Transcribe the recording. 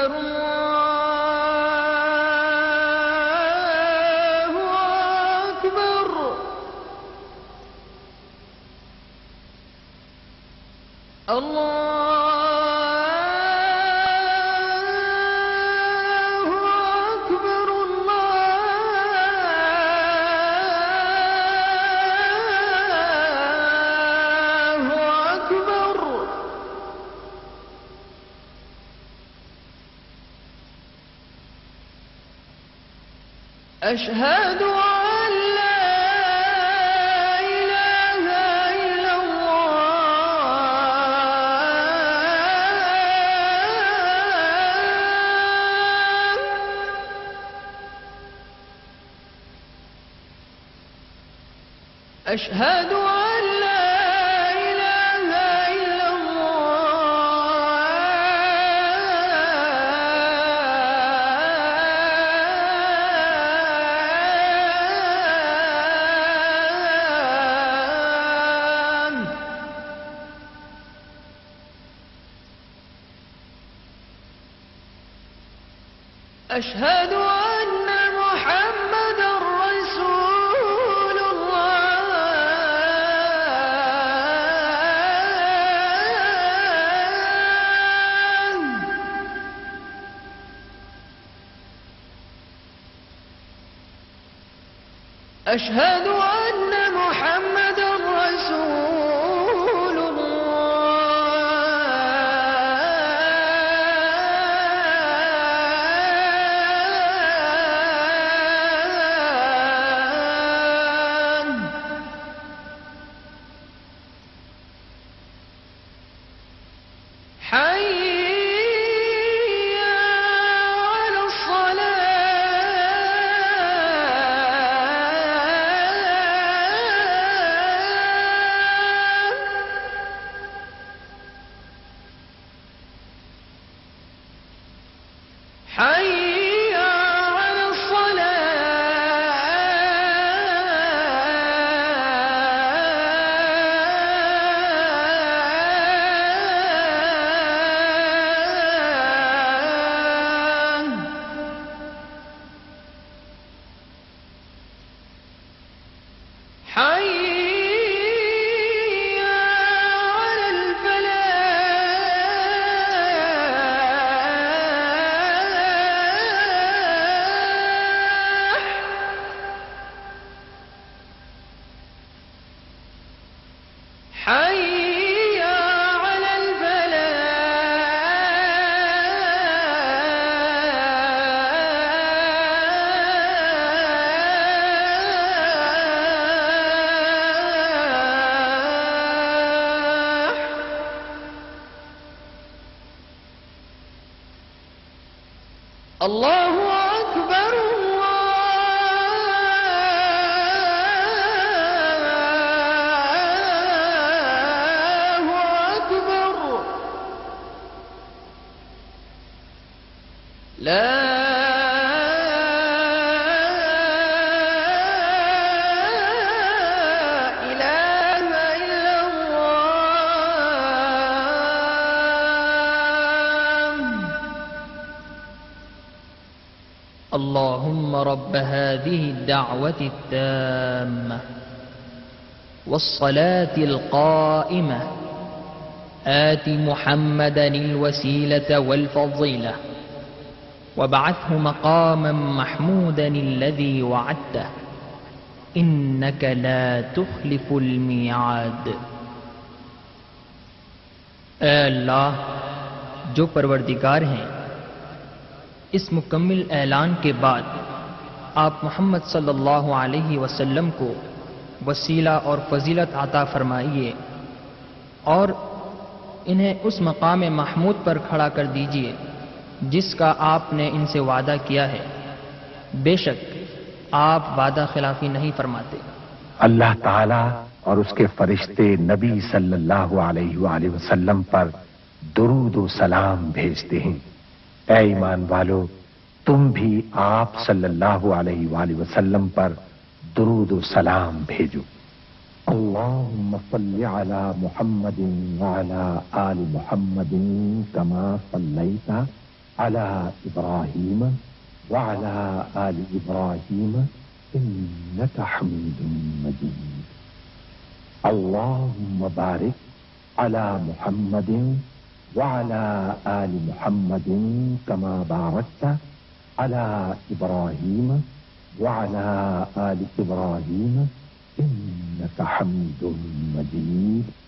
أشهد أن لا إله إلا الله أشهد أن لا إله إلا أشهد أن محمدًا رسول الله أشهد أن محمدًا رسول حي على الصلاة حي على حي على الفلاح حي على الفلاح الله أكبر الله أكبر لا إله إلا الله اللهم رب هذه الدعوة التامة والصلاة القائمة آت محمدا الوسيلة والفضيلة وابعثه مقاما محمودا الذي وعدته إنك لا تخلف الميعاد اے اللہ جو پروردگار ہیں، اس مکمل اعلان کے بعد آپ محمد صلی اللہ علیہ وسلم کو وسیلہ اور فضیلت عطا فرمائیے اور انہیں اس مقام محمود پر کھڑا کر دیجیے جس کا آپ نے ان سے وعدہ کیا ہے۔ بے شک آپ وعدہ خلافی نہیں فرماتے۔ اللہ تعالی اور اس کے فرشتے نبی صلی اللہ علیہ وآلہ وسلم پر درود و سلام بھیجتے ہیں۔ اے ایمان والو، تم بھی آپ صلی اللہ علیہ وآلہ وسلم پر درود و سلام بھیجو۔ اللهم صل على محمد وعلى آل محمد كما صليت على إبراهيم وعلى آل إبراهيم إنك حميد مجيد. اللهم بارك على محمد وعلى آل محمد كما باركت على إبراهيم وعلى آل إبراهيم إنك حميد مجيد.